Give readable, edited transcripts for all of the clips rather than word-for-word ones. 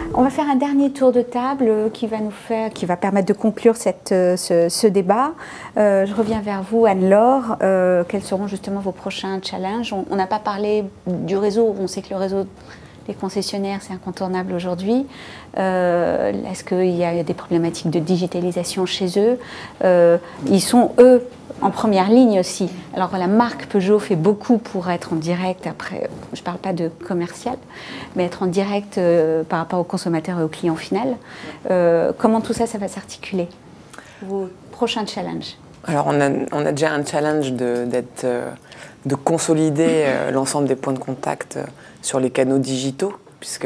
On va faire un dernier tour de table qui va permettre de conclure ce débat. Je reviens vers vous, Anne-Laure. Quels seront justement vos prochains challenges? On n'a pas parlé du réseau. On sait que le réseau des concessionnaires, c'est incontournable aujourd'hui. Est-ce qu'il y a des problématiques de digitalisation chez eux? Ils sont, eux, en première ligne aussi. Alors la marque Peugeot fait beaucoup pour être en direct, après, je ne parle pas de commercial, mais être en direct par rapport aux consommateurs et aux clients final. Comment tout ça, ça va s'articuler? Vos prochains challenges? Alors on a déjà un challenge de consolider l'ensemble des points de contact sur les canaux digitaux, puisque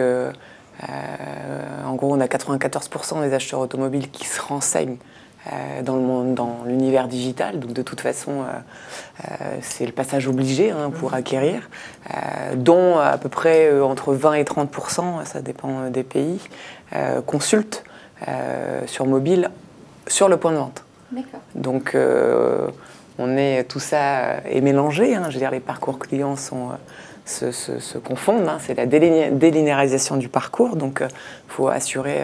en gros on a 94% des acheteurs automobiles qui se renseignent dans l'univers digital, donc de toute façon c'est le passage obligé pour acquérir, dont à peu près entre 20 et 30%, ça dépend des pays, consultent sur mobile sur le point de vente. Donc tout ça est mélangé, je veux dire les parcours clients se confondent, c'est la délinéarisation du parcours, donc il faut assurer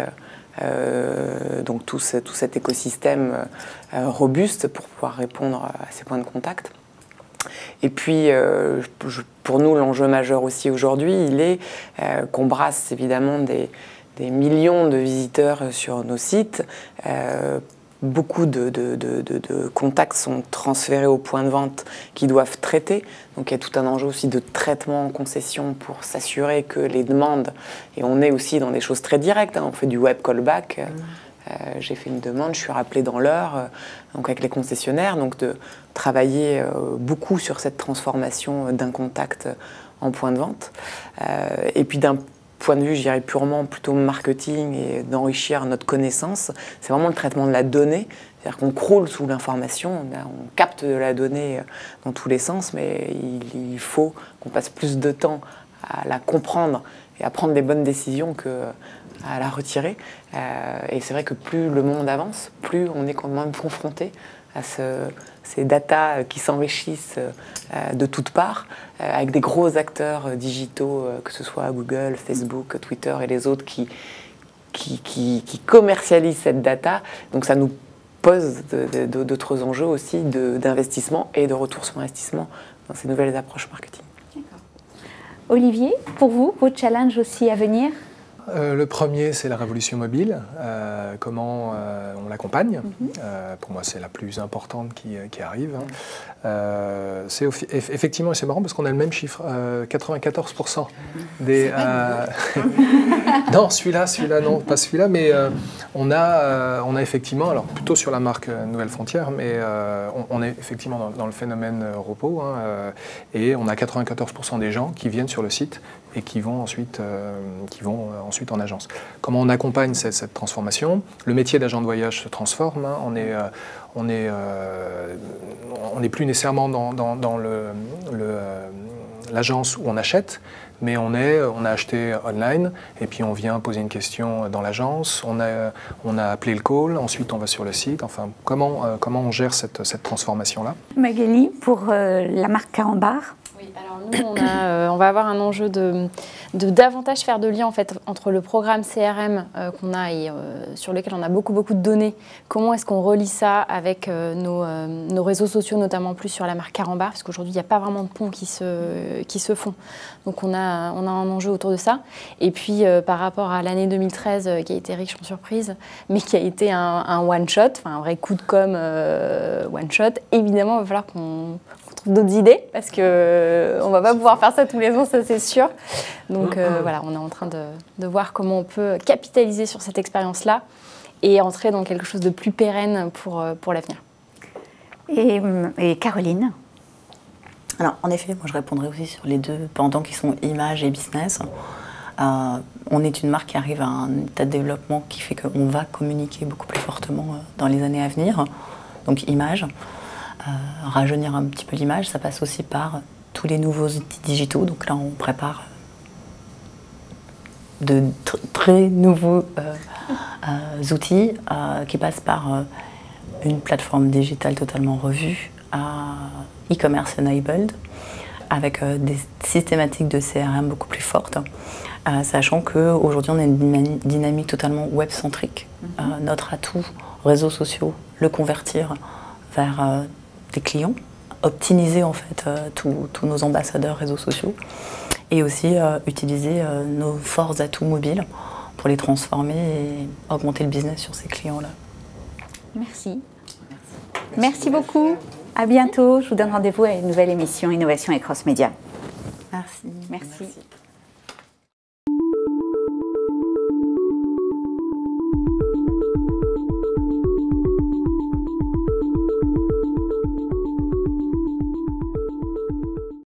donc tout cet écosystème robuste pour pouvoir répondre à ces points de contact. Et puis, pour nous, l'enjeu majeur aussi aujourd'hui, il est qu'on brasse évidemment des millions de visiteurs sur nos sites. Beaucoup de contacts sont transférés aux points de vente qui doivent traiter. Donc il y a tout un enjeu aussi de traitement en concession pour s'assurer que les demandes, et on est aussi dans des choses très directes, on fait du web callback, j'ai fait une demande, je suis rappelé dans l'heure, donc avec les concessionnaires, donc de travailler beaucoup sur cette transformation d'un contact en point de vente. Et puis d'un point de vue, je dirais purement plutôt marketing et d'enrichir notre connaissance, c'est vraiment le traitement de la donnée. C'est-à-dire qu'on croule sous l'information, on capte de la donnée dans tous les sens, mais il faut qu'on passe plus de temps à la comprendre et à prendre des bonnes décisions qu'à la retirer. Et c'est vrai que plus le monde avance, plus on est quand même confronté à ces datas qui s'enrichissent de toutes parts, avec des gros acteurs digitaux, que ce soit Google, Facebook, Twitter et les autres qui commercialisent cette data. Donc ça nous pose d'autres enjeux aussi d'investissement et de retour sur investissement dans ces nouvelles approches marketing. Olivier, pour vous, vos challenges aussi à venir? Le premier, c'est la révolution mobile. Comment on l'accompagne. Pour moi, c'est la plus importante qui arrive. Effectivement, c'est marrant parce qu'on a le même chiffre. 94% des... non, celui-là, non, pas celui-là, mais on a effectivement, alors plutôt sur la marque Nouvelle Frontière, mais on est effectivement dans le phénomène repos, et on a 94% des gens qui viennent sur le site et qui vont ensuite en agence. Comment on accompagne cette transformation? Le métier d'agent de voyage se transforme. On n'est plus nécessairement dans l'agence où on achète, mais on a acheté online et puis on vient poser une question dans l'agence. On a appelé le call, ensuite on va sur le site. Enfin, comment on gère cette transformation-là? Magali, pour la marque Carambar. Oui, alors nous, on va avoir un enjeu de davantage faire de lien en fait, entre le programme CRM qu'on a et sur lequel on a beaucoup de données. Comment est-ce qu'on relie ça avec nos réseaux sociaux, notamment plus sur la marque Carambar, parce qu'aujourd'hui, il n'y a pas vraiment de ponts qui se font. Donc on a un enjeu autour de ça. Et puis par rapport à l'année 2013, qui a été riche en surprises, mais qui a été un one-shot, un vrai coup de com' one-shot, évidemment, il va falloir qu'on trouve d'autres idées, parce qu'on ne va pas pouvoir faire ça tous les ans, ça c'est sûr. Donc voilà, on est en train de voir comment on peut capitaliser sur cette expérience-là et entrer dans quelque chose de plus pérenne pour l'avenir. Et Caroline? Alors en effet, moi je répondrai aussi sur les deux pendant qui sont image et business. On est une marque qui arrive à un état de développement qui fait qu'on va communiquer beaucoup plus fortement dans les années à venir. Donc image. Rajeunir un petit peu l'image, ça passe aussi par tous les nouveaux outils digitaux. Donc là, on prépare de très nouveaux outils qui passent par une plateforme digitale totalement revue, e-commerce enabled, avec des systématiques de CRM beaucoup plus fortes, sachant qu'aujourd'hui, on a une dynamique totalement web-centrique. Notre atout, réseaux sociaux, le convertir vers des clients, optimiser en fait tous nos ambassadeurs réseaux sociaux et aussi utiliser nos forts atouts mobiles pour les transformer et augmenter le business sur ces clients-là. Merci. Merci beaucoup. À bientôt. Je vous donne rendez-vous à une nouvelle émission Innovation et Cross Média. Merci. Merci.